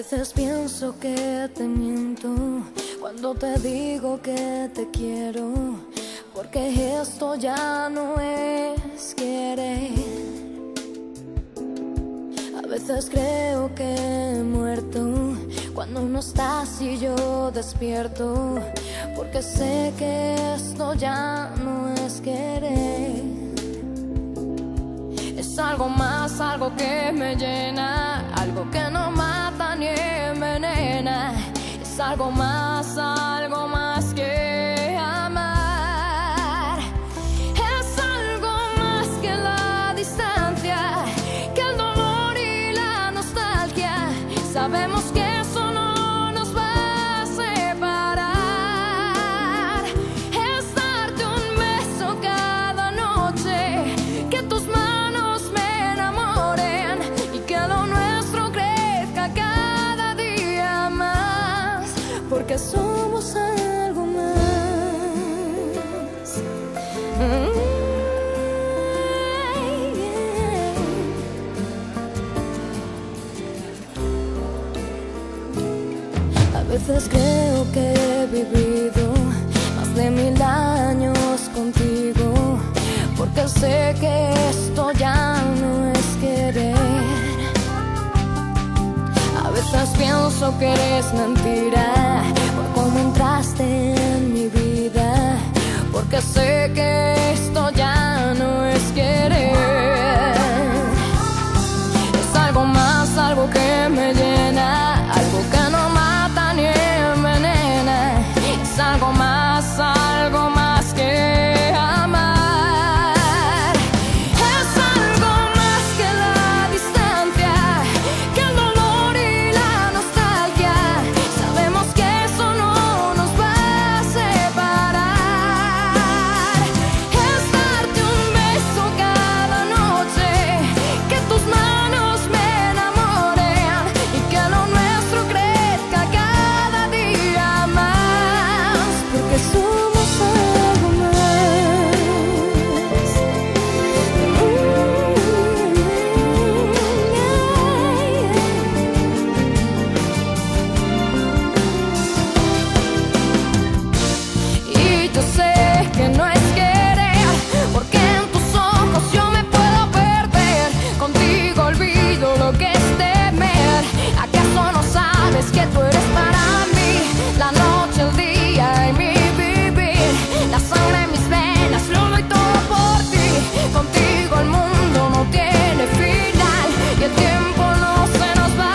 veces pienso que te miento cuando te digo que te quiero, porque esto ya no es querer. A veces creo que he muerto cuando no estás y yo despierto, porque sé que esto ya no es querer. Es algo más, algo que me llena, algo que no mata ni envenena. Es algo más que amar. Es algo más que la distancia, que el dolor y la nostalgia. Sabemos que eso no nos va a separar. Es darte un beso cada noche, que tus manos me enamoren y que lo nuestro crezca cada día más, porque somos algo más. A veces creo que he vivido más de 1000 años contigo, porque sé que esto ya no es querer. A veces pienso que eres mentira por cómo entraste en mi vida, porque sé que esto ya no es querer. Es algo más, algo que me llena, algo que no mata ni envenena. Es algo más que amar. Es algo más que la distancia, que el dolor y la nostalgia. Sabemos que eso no nos va a separar. Es darte un beso cada noche, que tus manos me enamoren y que lo nuestro crezca cada día más, porque somos algo más. Y yo sé que no es querer, porque en tus ojos yo me puedo perder. Contigo olvido lo que es temer. ¿Acaso no sabes que tú eres para mí la noche, el día y mi vivir? La sangre en mis venas, lo doy todo por ti. Contigo el mundo no tiene final y el tiempo no se nos va a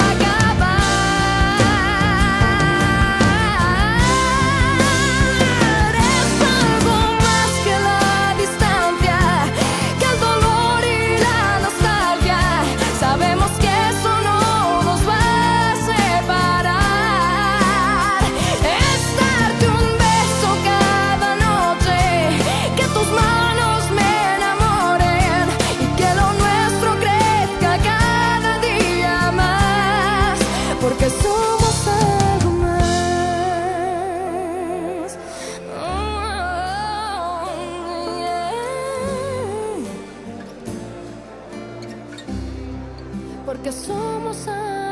acabar. Es algo más que la distancia, que el dolor y la nostalgia. Sabemos que eso no nos va a separar. Es darte un beso cada noche, que tus manos me enamoren y que lo nuestro crezca cada día más, porque somos algo más. Porque somos algo